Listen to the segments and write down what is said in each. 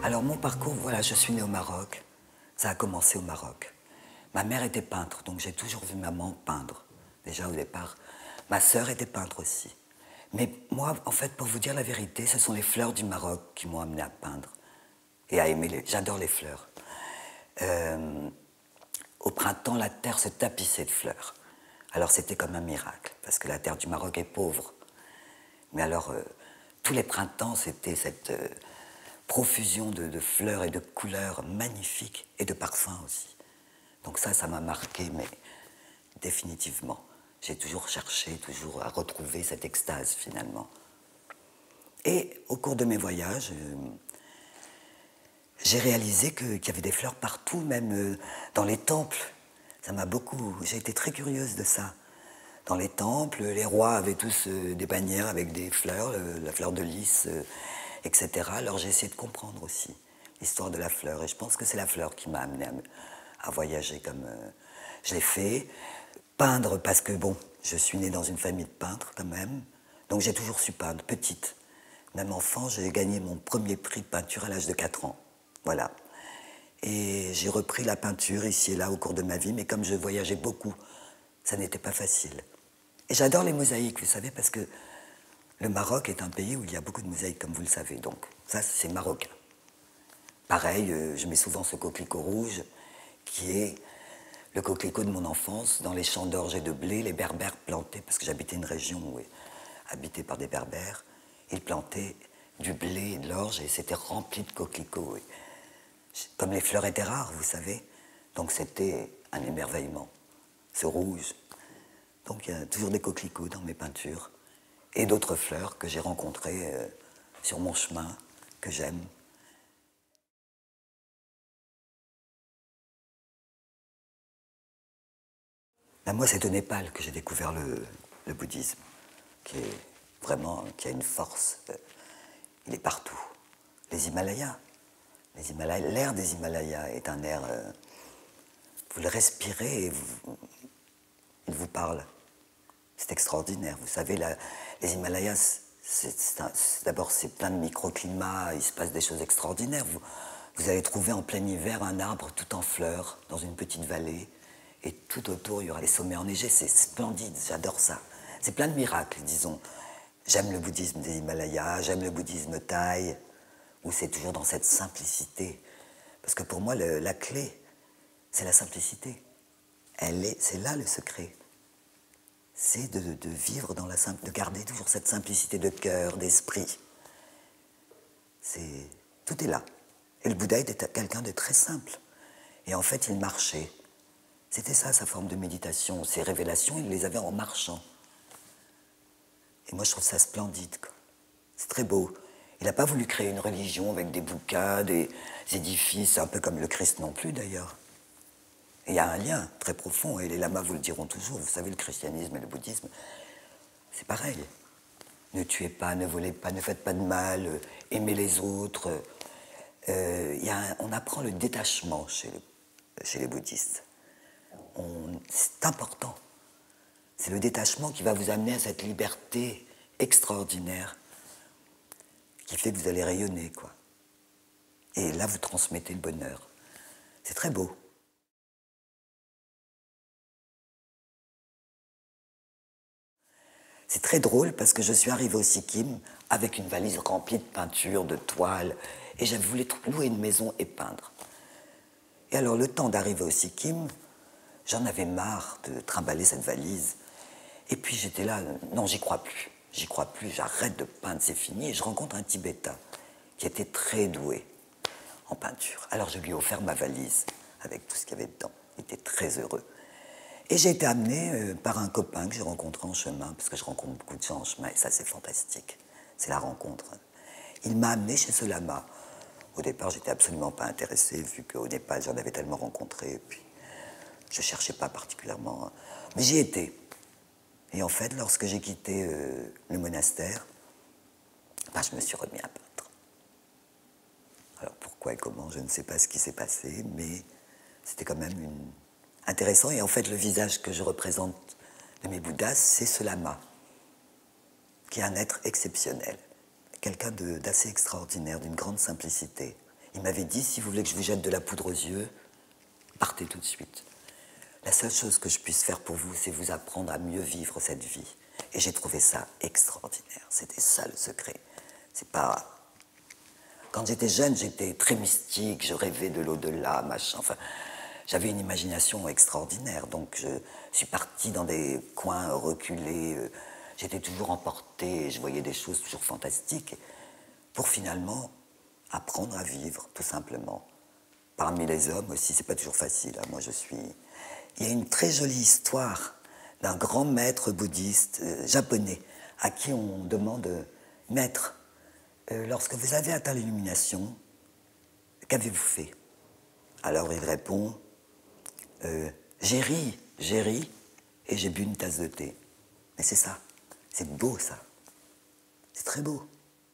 Alors mon parcours, voilà, je suis née au Maroc. Ça a commencé au Maroc. Ma mère était peintre, donc j'ai toujours vu maman peindre. Déjà au départ, ma sœur était peintre aussi. Mais moi, en fait, pour vous dire la vérité, ce sont les fleurs du Maroc qui m'ont amené à peindre et à aimer J'adore les fleurs. Au printemps, la terre se tapissait de fleurs. Alors c'était comme un miracle, parce que la terre du Maroc est pauvre. Mais alors, tous les printemps, c'était cette profusion de fleurs et de couleurs magnifiques, et de parfums aussi. Donc ça m'a marqué, mais définitivement. J'ai toujours cherché, toujours à retrouver cette extase, finalement. Et au cours de mes voyages, j'ai réalisé qu'il y avait des fleurs partout, même dans les temples. Ça m'a beaucoup... J'ai été très curieuse de ça. Dans les temples, les rois avaient tous des bannières avec des fleurs, la fleur de lys, etc. Alors j'ai essayé de comprendre aussi l'histoire de la fleur. Et je pense que c'est la fleur qui m'a amené à voyager comme je l'ai fait. Peindre parce que, bon, je suis née dans une famille de peintres quand même. Donc j'ai toujours su peindre, petite. Même enfant, j'ai gagné mon premier prix de peinture à l'âge de 4 ans. Voilà. Et j'ai repris la peinture ici et là au cours de ma vie, mais comme je voyageais beaucoup, ça n'était pas facile. Et j'adore les mosaïques, vous savez, parce que le Maroc est un pays où il y a beaucoup de mosaïques, comme vous le savez. Donc ça, c'est marocain. Pareil, je mets souvent ce coquelicot rouge, qui est le coquelicot de mon enfance, dans les champs d'orge et de blé, les berbères plantaient, parce que j'habitais une région habitée par des berbères, ils plantaient du blé et de l'orge, et c'était rempli de coquelicots. Comme les fleurs étaient rares, vous savez, donc c'était un émerveillement, ce rouge. Donc il y a toujours des coquelicots dans mes peintures, et d'autres fleurs que j'ai rencontrées sur mon chemin, que j'aime. Ben moi, c'est au Népal que j'ai découvert le bouddhisme, qui est vraiment, qui a une force. Il est partout. Les Himalayas, l'air des Himalayas est un air. Vous le respirez et il vous parle. C'est extraordinaire. Vous savez, les Himalayas, d'abord, c'est plein de microclimats, il se passe des choses extraordinaires. Vous allez trouver en plein hiver un arbre tout en fleurs dans une petite vallée, et tout autour, il y aura les sommets enneigés. C'est splendide, j'adore ça. C'est plein de miracles, disons. J'aime le bouddhisme des Himalayas, j'aime le bouddhisme thaï, où c'est toujours dans cette simplicité. Parce que pour moi, la clé, c'est la simplicité. C'est là le secret. C'est de vivre dans de garder toujours cette simplicité de cœur, d'esprit. Tout est là. Et le Bouddha était quelqu'un de très simple. Et en fait, il marchait. C'était ça, sa forme de méditation. Ses révélations, il les avait en marchant. Et moi, je trouve ça splendide, quoi. C'est très beau. Il n'a pas voulu créer une religion avec des bouquins, des édifices, un peu comme le Christ non plus, d'ailleurs. Et il y a un lien très profond, et les lamas vous le diront toujours. Vous savez, le christianisme et le bouddhisme, c'est pareil. Ne tuez pas, ne volez pas, ne faites pas de mal, aimez les autres. On apprend le détachement chez les bouddhistes. C'est important. C'est le détachement qui va vous amener à cette liberté extraordinaire qui fait que vous allez rayonner, quoi. Et là, vous transmettez le bonheur. C'est très beau. C'est très drôle parce que je suis arrivée au Sikkim avec une valise remplie de peintures, de toiles, et j'avais voulu louer une maison et peindre. Et alors, le temps d'arriver au Sikkim, j'en avais marre de trimballer cette valise. Et puis j'étais là, non, j'y crois plus, j'arrête de peindre, c'est fini. Et je rencontre un Tibétain qui était très doué en peinture. Alors je lui ai offert ma valise avec tout ce qu'il y avait dedans. Il était très heureux. Et j'ai été amenée par un copain que j'ai rencontré en chemin, parce que je rencontre beaucoup de gens en chemin, et ça c'est fantastique, c'est la rencontre. Il m'a amenée chez ce lama. Au départ, j'étais absolument pas intéressée, vu qu'au Népal, j'en avais tellement rencontré, et puis je cherchais pas particulièrement. Mais j'y étais. Et en fait, lorsque j'ai quitté le monastère, ben, je me suis remis à peindre. Alors pourquoi et comment, je ne sais pas ce qui s'est passé, mais c'était quand même intéressant. Et en fait, le visage que je représente de mes Bouddhas, c'est ce lama, qui est un être exceptionnel, quelqu'un d'assez extraordinaire, d'une grande simplicité. Il m'avait dit, si vous voulez que je vous jette de la poudre aux yeux, partez tout de suite. La seule chose que je puisse faire pour vous, c'est vous apprendre à mieux vivre cette vie. Et j'ai trouvé ça extraordinaire. C'était ça le secret. C'est pas... Quand j'étais jeune, j'étais très mystique, je rêvais de l'au-delà, machin. Enfin, j'avais une imagination extraordinaire. Donc je suis partie dans des coins reculés. J'étais toujours emporté, je voyais des choses toujours fantastiques. Pour finalement apprendre à vivre, tout simplement. Parmi les hommes aussi, c'est pas toujours facile. Hein. Moi, je suis... Il y a une très jolie histoire d'un grand maître bouddhiste japonais à qui on demande, maître, lorsque vous avez atteint l'illumination, qu'avez-vous fait? Alors il répond, j'ai ri, et j'ai bu une tasse de thé. Mais c'est ça, c'est beau ça, c'est très beau.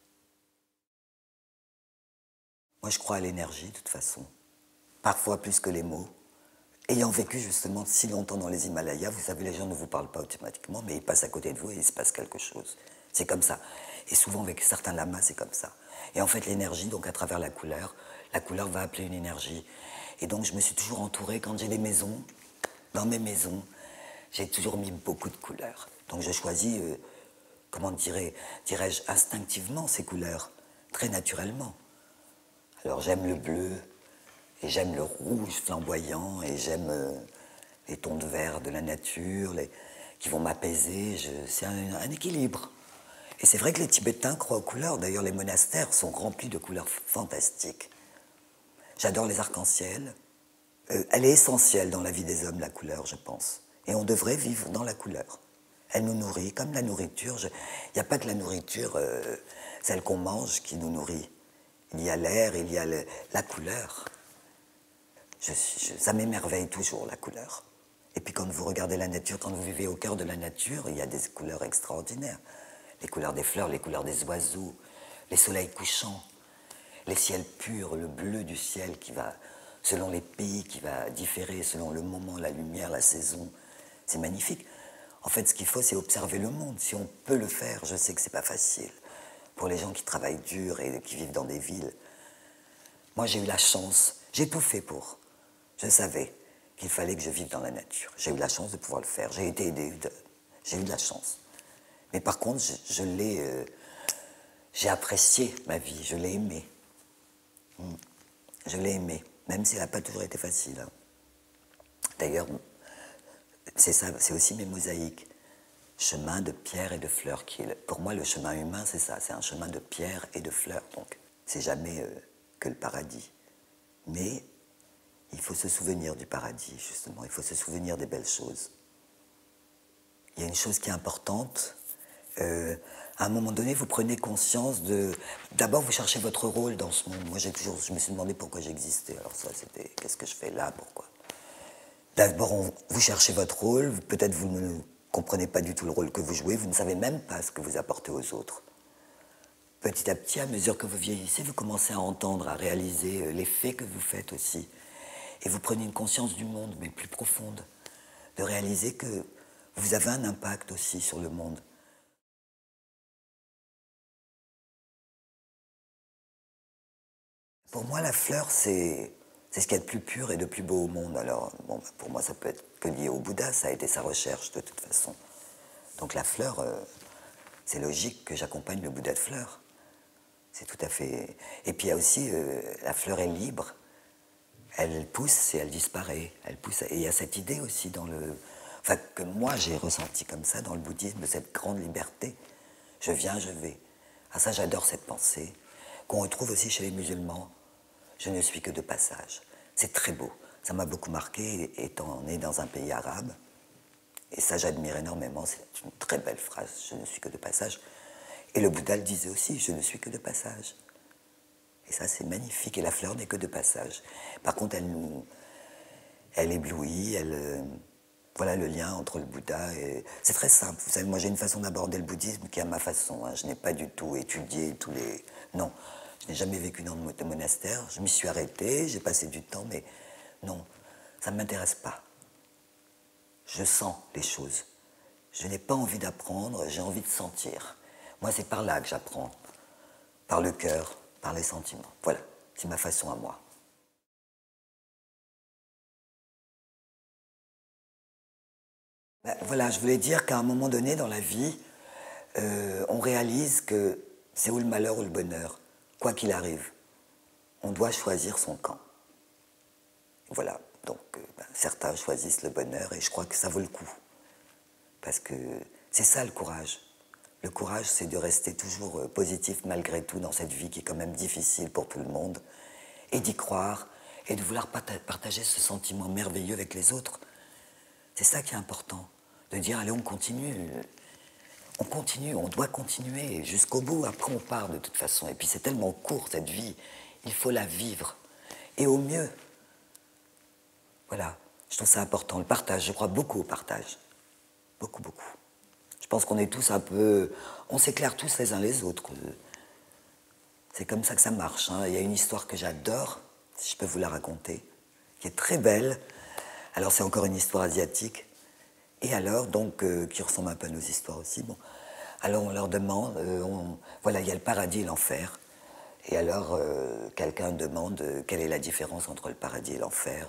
Moi je crois à l'énergie de toute façon, parfois plus que les mots. Ayant vécu justement si longtemps dans les Himalayas, vous savez, les gens ne vous parlent pas automatiquement, mais ils passent à côté de vous et il se passe quelque chose. C'est comme ça. Et souvent avec certains lamas, c'est comme ça. Et en fait, l'énergie, donc à travers la couleur va appeler une énergie. Et donc je me suis toujours entouré, quand j'ai des maisons, dans mes maisons, j'ai toujours mis beaucoup de couleurs. Donc je choisis, comment dirais-je, instinctivement ces couleurs, très naturellement. Alors j'aime le bleu, et j'aime le rouge flamboyant, et j'aime les tons de vert de la nature, qui vont m'apaiser. C'est un équilibre. Et c'est vrai que les Tibétains croient aux couleurs. D'ailleurs, les monastères sont remplis de couleurs fantastiques. J'adore les arcs-en-ciel. Elle est essentielle dans la vie des hommes, la couleur, je pense. Et on devrait vivre dans la couleur. Elle nous nourrit, comme la nourriture. Il n'y a pas que la nourriture, celle qu'on mange, qui nous nourrit. Il y a l'air, il y a la couleur. Ça m'émerveille toujours, la couleur. Et puis quand vous regardez la nature, quand vous vivez au cœur de la nature, il y a des couleurs extraordinaires. Les couleurs des fleurs, les couleurs des oiseaux, les soleils couchants, les ciels purs, le bleu du ciel qui va, selon les pays, qui va différer, selon le moment, la lumière, la saison. C'est magnifique. En fait, ce qu'il faut, c'est observer le monde. Si on peut le faire, je sais que c'est pas facile. Pour les gens qui travaillent dur et qui vivent dans des villes. Moi, j'ai eu la chance, j'ai tout fait pour. Je savais qu'il fallait que je vive dans la nature. J'ai eu la chance de pouvoir le faire. J'ai été aidé, j'ai eu de la chance. Mais par contre, j'ai apprécié ma vie, je l'ai aimée. Je l'ai aimée, même si elle n'a pas toujours été facile. Hein. D'ailleurs, c'est ça, c'est aussi mes mosaïques. Chemin de pierre et de fleurs. Pour moi, le chemin humain, c'est ça, c'est un chemin de pierre et de fleurs. Donc, c'est jamais que le paradis. Mais il faut se souvenir du paradis, justement. Il faut se souvenir des belles choses. Il y a une chose qui est importante. À un moment donné, vous prenez conscience de... D'abord, vous cherchez votre rôle dans ce monde. Moi, je me suis demandé pourquoi j'existais. Alors ça, c'était... Qu'est-ce que je fais là? Pourquoi? D'abord, vous cherchez votre rôle. Peut-être vous ne comprenez pas du tout le rôle que vous jouez. Vous ne savez même pas ce que vous apportez aux autres. Petit à petit, à mesure que vous vieillissez, vous commencez à entendre, à réaliser l'effet que vous faites aussi. Et vous prenez une conscience du monde, mais plus profonde. De réaliser que vous avez un impact aussi sur le monde. Pour moi, la fleur, c'est ce qu'il y a de plus pur et de plus beau au monde. Alors, bon, pour moi, ça peut être que lié au Bouddha, ça a été sa recherche de toute façon. Donc la fleur, c'est logique que j'accompagne le Bouddha de fleurs. C'est tout à fait... Et puis il y a aussi, la fleur est libre. Elle pousse et elle disparaît. Elle pousse, et il y a cette idée aussi dans le... Enfin, que moi, j'ai ressenti comme ça dans le bouddhisme, cette grande liberté. Je viens, je vais. Ah ça, j'adore cette pensée, qu'on retrouve aussi chez les musulmans. Je ne suis que de passage. C'est très beau. Ça m'a beaucoup marqué, étant né dans un pays arabe. Et ça, j'admire énormément. C'est une très belle phrase. Je ne suis que de passage. Et le Bouddha le disait aussi, je ne suis que de passage. Et ça, c'est magnifique. Et la fleur n'est que de passage. Par contre, elle éblouit, voilà le lien entre le Bouddha et... C'est très simple. Vous savez, moi, j'ai une façon d'aborder le bouddhisme qui est à ma façon. Hein. Je n'ai pas du tout étudié tous les... Non. Je n'ai jamais vécu dans de monastère. Je m'y suis arrêté, j'ai passé du temps, mais non, ça ne m'intéresse pas. Je sens les choses. Je n'ai pas envie d'apprendre, j'ai envie de sentir. Moi, c'est par là que j'apprends. Par le cœur, par les sentiments. Voilà. C'est ma façon à moi. Ben, voilà, je voulais dire qu'à un moment donné dans la vie, on réalise que c'est ou le malheur ou le bonheur, quoi qu'il arrive. On doit choisir son camp. Voilà, donc ben, certains choisissent le bonheur et je crois que ça vaut le coup. Parce que c'est ça le courage. Le courage, c'est de rester toujours positif malgré tout dans cette vie qui est quand même difficile pour tout le monde, et d'y croire, et de vouloir partager ce sentiment merveilleux avec les autres. C'est ça qui est important, de dire allez, on continue, on doit continuer jusqu'au bout, après on part de toute façon. Et puis c'est tellement court cette vie, il faut la vivre, et au mieux. Voilà, je trouve ça important, le partage, je crois beaucoup au partage, beaucoup, beaucoup. Je pense qu'on est tous un peu... On s'éclaire tous les uns les autres. C'est comme ça que ça marche. Hein. Il y a une histoire que j'adore, si je peux vous la raconter, qui est très belle. Alors c'est encore une histoire asiatique. Et alors, donc, qui ressemble un peu à nos histoires aussi. Bon. Alors on leur demande, voilà, il y a le paradis et l'enfer. Et alors, quelqu'un demande quelle est la différence entre le paradis et l'enfer.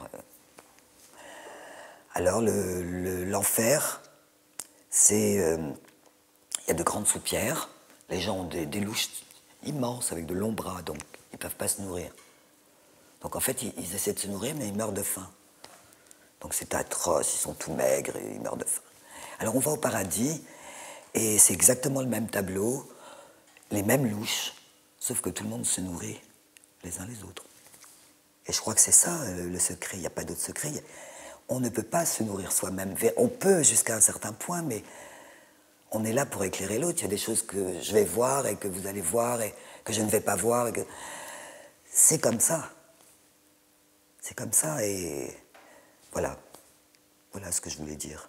Alors l'enfer, c'est... il y a de grandes soupières, les gens ont des louches immenses avec de longs bras, donc ils ne peuvent pas se nourrir. Donc en fait, ils essaient de se nourrir, mais ils meurent de faim. Donc c'est atroce, ils sont tout maigres et ils meurent de faim. Alors on va au paradis, et c'est exactement le même tableau, les mêmes louches, sauf que tout le monde se nourrit les uns les autres. Et je crois que c'est ça le secret, il n'y a pas d'autre secret. On ne peut pas se nourrir soi-même. On peut jusqu'à un certain point, mais on est là pour éclairer l'autre. Il y a des choses que je vais voir et que vous allez voir et que je ne vais pas voir. C'est comme ça. C'est comme ça et voilà. Voilà ce que je voulais dire.